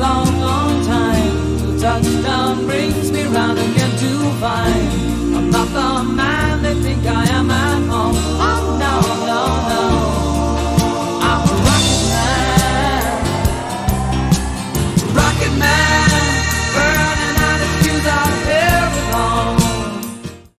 long, long time till touchdown brings me round again to find I'm not the man